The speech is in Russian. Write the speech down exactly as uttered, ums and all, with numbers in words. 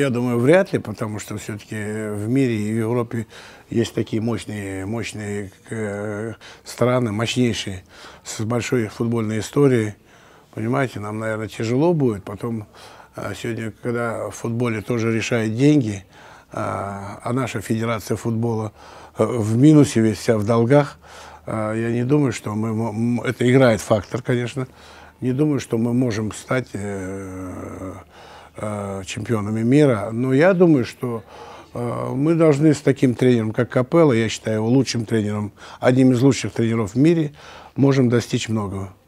Я думаю, вряд ли, потому что все-таки в мире и в Европе есть такие мощные, мощные э, страны, мощнейшие, с большой футбольной историей. Понимаете, нам, наверное, тяжело будет. Потом, э, сегодня, когда в футболе тоже решают деньги, э, а наша федерация футбола э, в минусе, весь вся в долгах, э, я не думаю, что мы... Это играет фактор, конечно. Не думаю, что мы можем стать... Э, чемпионами мира, но я думаю, что э, мы должны с таким тренером, как Капелло, я считаю его лучшим тренером, одним из лучших тренеров в мире, можем достичь многого.